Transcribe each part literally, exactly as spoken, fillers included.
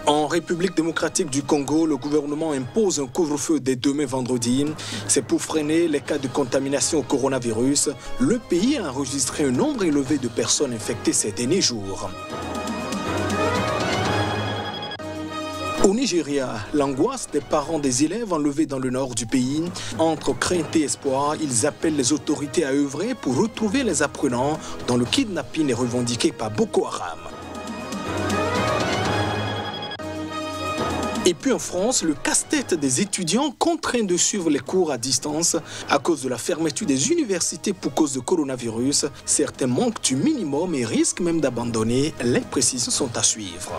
En République démocratique du Congo, le gouvernement impose un couvre-feu dès demain vendredi. C'est pour freiner les cas de contamination au coronavirus. Le pays a enregistré un nombre élevé de personnes infectées ces derniers jours. Au Nigeria, l'angoisse des parents des élèves enlevés dans le nord du pays. Entre crainte et espoir, ils appellent les autorités à œuvrer pour retrouver les apprenants dont le kidnapping est revendiqué par Boko Haram. Et puis en France, le casse-tête des étudiants contraints de suivre les cours à distance à cause de la fermeture des universités pour cause de coronavirus. Certains manquent du minimum et risquent même d'abandonner. Les précisions sont à suivre.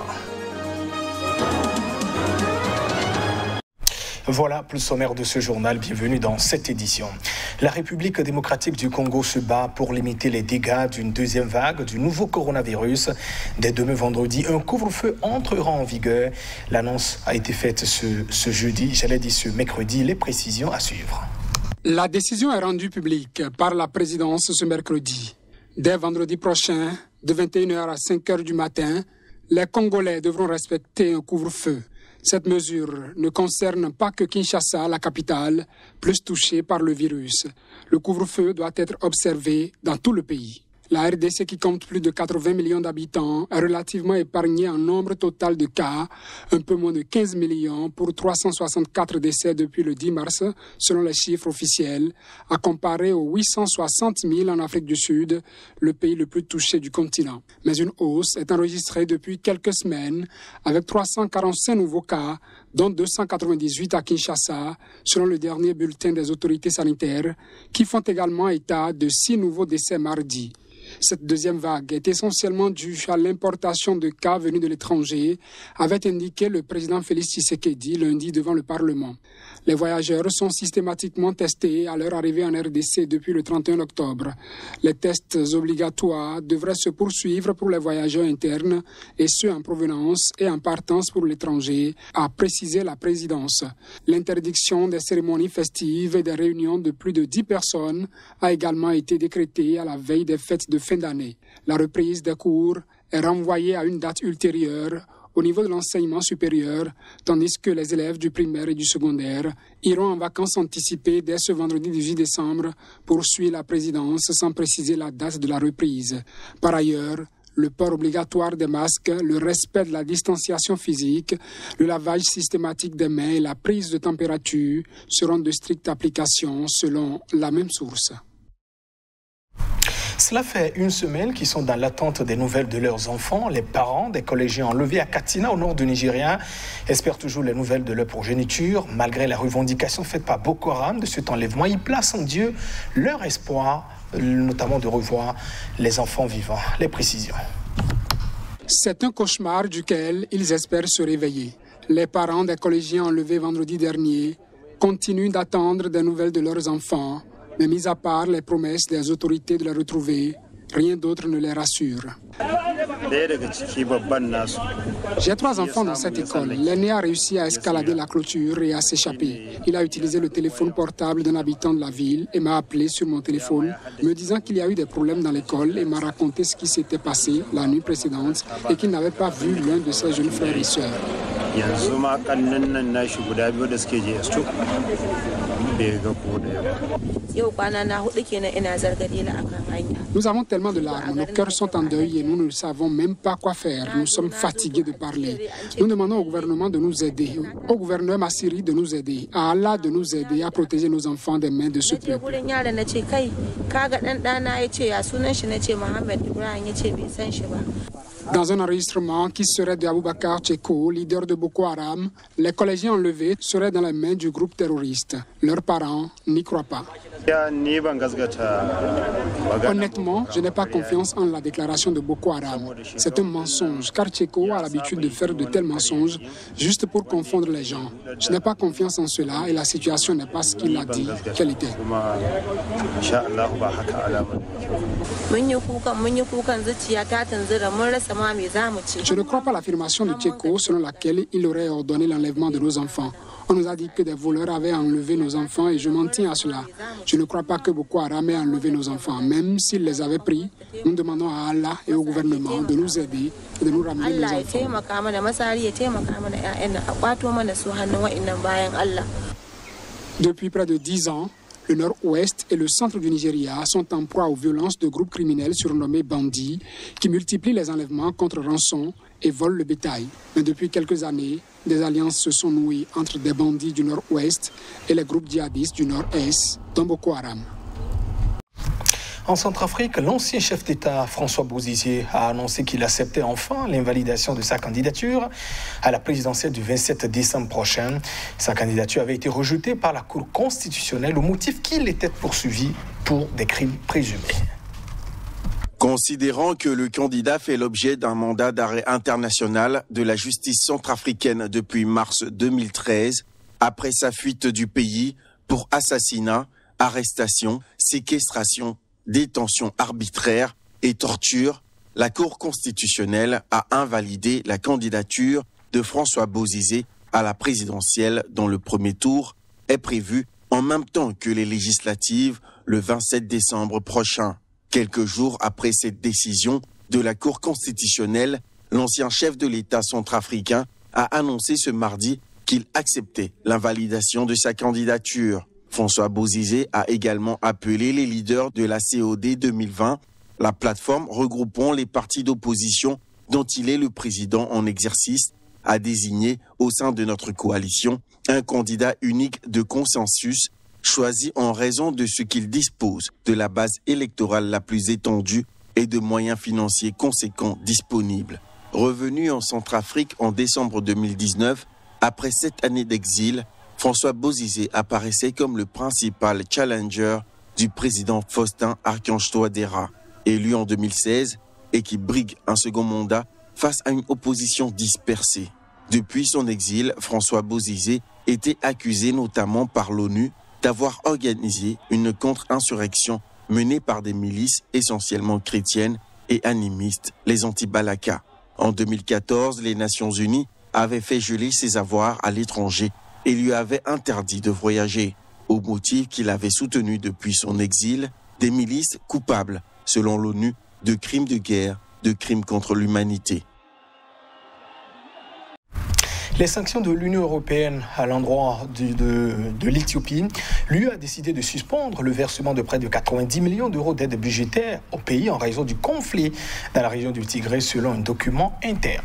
Voilà pour le sommaire de ce journal. Bienvenue dans cette édition. La République démocratique du Congo se bat pour limiter les dégâts d'une deuxième vague du nouveau coronavirus. Dès demain vendredi, un couvre-feu entrera en vigueur. L'annonce a été faite ce, ce jeudi, j'allais dire ce mercredi. Les précisions à suivre. La décision est rendue publique par la présidence ce mercredi. Dès vendredi prochain, de vingt et une heures à cinq heures du matin, les Congolais devront respecter un couvre-feu. Cette mesure ne concerne pas que Kinshasa, la capitale, plus touchée par le virus. Le couvre-feu doit être observé dans tout le pays. La R D C, qui compte plus de quatre-vingts millions d'habitants, est relativement épargnée en nombre total de cas, un peu moins de quinze millions pour trois cent soixante-quatre décès depuis le dix mars, selon les chiffres officiels, à comparer aux huit cent soixante mille en Afrique du Sud, le pays le plus touché du continent. Mais une hausse est enregistrée depuis quelques semaines, avec trois cent quarante-cinq nouveaux cas, dont deux cent quatre-vingt-dix-huit à Kinshasa, selon le dernier bulletin des autorités sanitaires, qui font également état de six nouveaux décès mardi. Cette deuxième vague est essentiellement due à l'importation de cas venus de l'étranger, avait indiqué le président Félix Tshisekedi lundi devant le Parlement. Les voyageurs sont systématiquement testés à leur arrivée en R D C depuis le trente et un octobre. Les tests obligatoires devraient se poursuivre pour les voyageurs internes et ceux en provenance et en partance pour l'étranger, a précisé la présidence. L'interdiction des cérémonies festives et des réunions de plus de dix personnes a également été décrétée à la veille des fêtes de fin d'année. La reprise des cours est renvoyée à une date ultérieure au niveau de l'enseignement supérieur, tandis que les élèves du primaire et du secondaire iront en vacances anticipées dès ce vendredi dix-huit décembre, poursuit la présidence sans préciser la date de la reprise. Par ailleurs, le port obligatoire des masques, le respect de la distanciation physique, le lavage systématique des mains et la prise de température seront de stricte application selon la même source. Cela fait une semaine qu'ils sont dans l'attente des nouvelles de leurs enfants. Les parents des collégiens enlevés à Katina, au nord du Nigeria, espèrent toujours les nouvelles de leur progéniture. Malgré la revendication faite par Boko Haram de cet enlèvement, ils placent en Dieu leur espoir, notamment de revoir les enfants vivants. Les précisions. C'est un cauchemar duquel ils espèrent se réveiller. Les parents des collégiens enlevés vendredi dernier continuent d'attendre des nouvelles de leurs enfants. Mais mis à part les promesses des autorités de les retrouver, rien d'autre ne les rassure. J'ai trois enfants dans cette école. L'aîné a réussi à escalader la clôture et à s'échapper. Il a utilisé le téléphone portable d'un habitant de la ville et m'a appelé sur mon téléphone, me disant qu'il y a eu des problèmes dans l'école et m'a raconté ce qui s'était passé la nuit précédente et qu'il n'avait pas vu l'un de ses jeunes frères et sœurs. Nous avons tellement de larmes, nos cœurs sont en deuil et nous ne savons même pas quoi faire. Nous sommes fatigués de parler. Nous demandons au gouvernement de nous aider, au gouverneur Massiri de nous aider, à Allah de nous aider à protéger nos enfants des mains de ce peuple. Dans un enregistrement qui serait de Aboubakar Tcheko, leader de Boko Haram, les collégiens enlevés seraient dans les mains du groupe terroriste. Leurs parents n'y croient pas. Honnêtement, je n'ai pas confiance en la déclaration de Boko Haram. C'est un mensonge, car Tcheko a l'habitude de faire de tels mensonges juste pour confondre les gens. Je n'ai pas confiance en cela et la situation n'est pas ce qu'il a dit qu'elle était. Je ne crois pas à l'affirmation de Tcheko selon laquelle il aurait ordonné l'enlèvement de nos enfants. On nous a dit que des voleurs avaient enlevé nos enfants et je m'en tiens à cela. Je ne crois pas que Boko Haram ait enlevé nos enfants. Même s'ils les avaient pris, nous demandons à Allah et au gouvernement de nous aider et de nous ramener nos enfants. Depuis près de dix ans, le nord-ouest et le centre du Nigeria sont en proie aux violences de groupes criminels surnommés bandits qui multiplient les enlèvements contre rançon et volent le bétail. Mais depuis quelques années, des alliances se sont nouées entre des bandits du nord-ouest et les groupes djihadistes du nord-est, dont Boko Haram. En Centrafrique, l'ancien chef d'État François Bozizé a annoncé qu'il acceptait enfin l'invalidation de sa candidature à la présidentielle du vingt-sept décembre prochain. Sa candidature avait été rejetée par la Cour constitutionnelle au motif qu'il était poursuivi pour des crimes présumés. Considérant que le candidat fait l'objet d'un mandat d'arrêt international de la justice centrafricaine depuis mars deux mille treize, après sa fuite du pays pour assassinat, arrestation, séquestration, détention arbitraire et torture, la Cour constitutionnelle a invalidé la candidature de François Bozizé à la présidentielle dont le premier tour est prévu en même temps que les législatives le vingt-sept décembre prochain. Quelques jours après cette décision de la Cour constitutionnelle, l'ancien chef de l'État centrafricain a annoncé ce mardi qu'il acceptait l'invalidation de sa candidature. François Bozizé a également appelé les leaders de la C O D deux mille vingt, la plateforme regroupant les partis d'opposition dont il est le président en exercice, à désigner au sein de notre coalition un candidat unique de consensus choisi en raison de ce qu'il dispose de la base électorale la plus étendue et de moyens financiers conséquents disponibles. Revenu en Centrafrique en décembre deux mille dix-neuf, après sept années d'exil, François Bozizé apparaissait comme le principal challenger du président Faustin Archange Touadéra, élu en deux mille seize et qui brigue un second mandat face à une opposition dispersée. Depuis son exil, François Bozizé était accusé notamment par l'ONU d'avoir organisé une contre-insurrection menée par des milices essentiellement chrétiennes et animistes, les anti-Balaka. En deux mille quatorze, les Nations Unies avaient fait geler ses avoirs à l'étranger et lui avait interdit de voyager, au motif qu'il avait soutenu depuis son exil des milices coupables, selon l'ONU, de crimes de guerre, de crimes contre l'humanité. Les sanctions de l'Union européenne à l'endroit de, de, de l'Éthiopie, l'U E a décidé de suspendre le versement de près de quatre-vingt-dix millions d'euros d'aide budgétaire au pays en raison du conflit dans la région du Tigré, selon un document interne.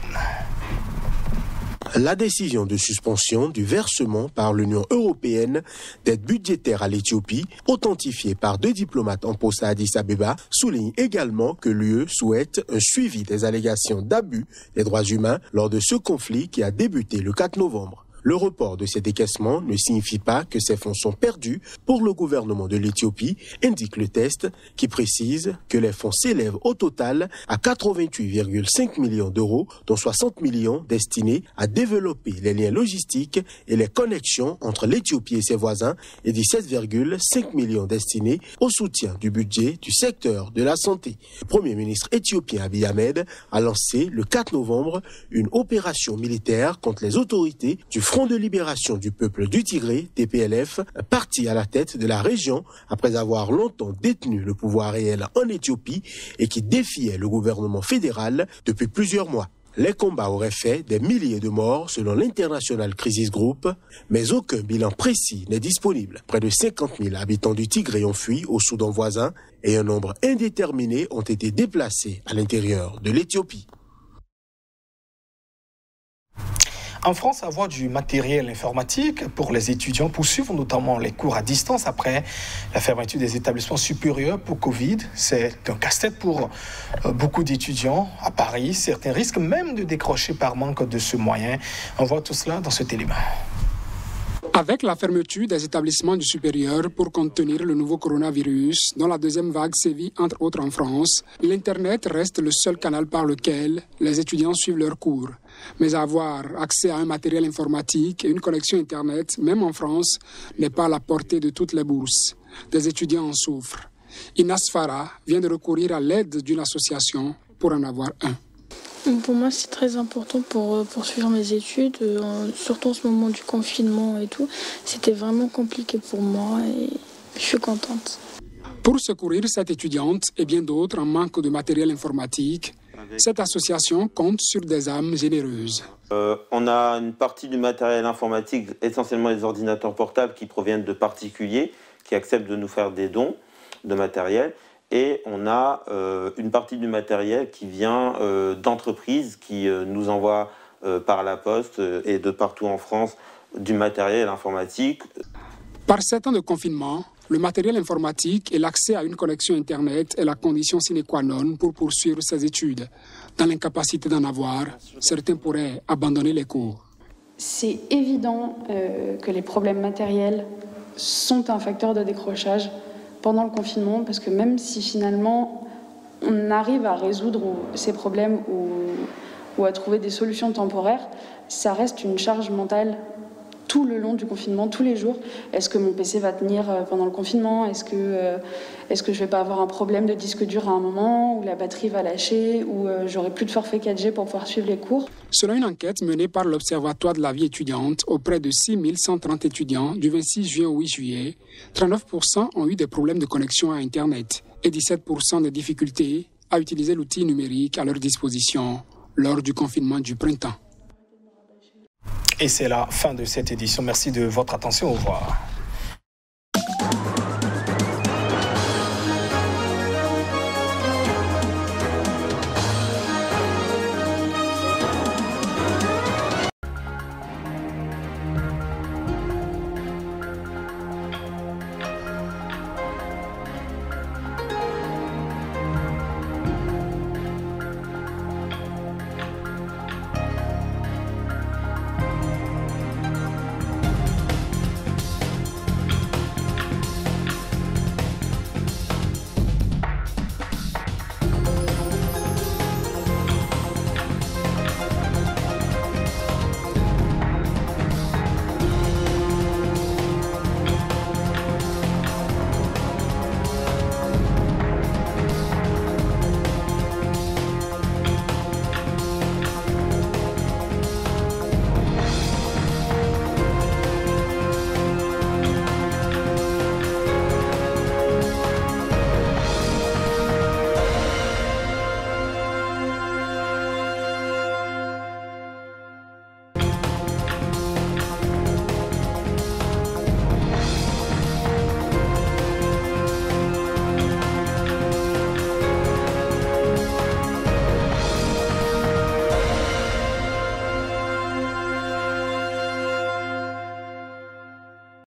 La décision de suspension du versement par l'Union européenne d'aide budgétaire à l'Éthiopie, authentifiée par deux diplomates en poste à Addis Abeba, souligne également que l'U E souhaite un suivi des allégations d'abus des droits humains lors de ce conflit qui a débuté le quatre novembre. Le report de ces décaissements ne signifie pas que ces fonds sont perdus pour le gouvernement de l'Éthiopie, indique le test qui précise que les fonds s'élèvent au total à quatre-vingt-huit virgule cinq millions d'euros, dont soixante millions destinés à développer les liens logistiques et les connexions entre l'Éthiopie et ses voisins et dix-sept virgule cinq millions destinés au soutien du budget du secteur de la santé. Le Premier ministre éthiopien Abiy Ahmed a lancé le quatre novembre une opération militaire contre les autorités du Front de libération du peuple du Tigré, T P L F, parti à la tête de la région après avoir longtemps détenu le pouvoir réel en Éthiopie et qui défiait le gouvernement fédéral depuis plusieurs mois. Les combats auraient fait des milliers de morts selon l'International Crisis Group, mais aucun bilan précis n'est disponible. Près de cinquante mille habitants du Tigré ont fui au Soudan voisin et un nombre indéterminé ont été déplacés à l'intérieur de l'Éthiopie. En France, avoir du matériel informatique pour les étudiants pour suivre notamment les cours à distance après la fermeture des établissements supérieurs pour Covid, c'est un casse-tête pour beaucoup d'étudiants à Paris. Certains risquent même de décrocher par manque de ce moyen. On voit tout cela dans cet élément. Avec la fermeture des établissements du supérieur pour contenir le nouveau coronavirus, dont la deuxième vague sévit entre autres en France, l'Internet reste le seul canal par lequel les étudiants suivent leurs cours. Mais avoir accès à un matériel informatique et une connexion Internet, même en France, n'est pas à la portée de toutes les bourses. Des étudiants en souffrent. Inas Farah vient de recourir à l'aide d'une association pour en avoir un. Pour moi, c'est très important pour poursuivre mes études, surtout en ce moment du confinement et tout. C'était vraiment compliqué pour moi et je suis contente. Pour secourir cette étudiante et bien d'autres en manque de matériel informatique, cette association compte sur des âmes généreuses. Euh, on a une partie du matériel informatique, essentiellement les ordinateurs portables qui proviennent de particuliers qui acceptent de nous faire des dons de matériel. Et on a euh, une partie du matériel qui vient euh, d'entreprises qui euh, nous envoient euh, par la poste euh, et de partout en France du matériel informatique. Par sept ans de confinement, le matériel informatique et l'accès à une connexion Internet est la condition sine qua non pour poursuivre ses études. Dans l'incapacité d'en avoir, certains pourraient abandonner les cours. C'est évident euh, que les problèmes matériels sont un facteur de décrochage pendant le confinement, parce que même si finalement on arrive à résoudre ces problèmes ou, ou à trouver des solutions temporaires, ça reste une charge mentale tout le long du confinement, tous les jours. Est-ce que mon P C va tenir pendant le confinement ? Est-ce que, euh, est-ce que je vais pas avoir un problème de disque dur à un moment, où la batterie va lâcher, ou euh, j'aurai plus de forfait quatre G pour pouvoir suivre les cours ? Selon une enquête menée par l'Observatoire de la vie étudiante auprès de six mille cent trente étudiants du vingt-six juin au huit juillet, trente-neuf pour cent ont eu des problèmes de connexion à Internet et dix-sept pour cent des difficultés à utiliser l'outil numérique à leur disposition lors du confinement du printemps. Et c'est la fin de cette édition. Merci de votre attention. Au revoir.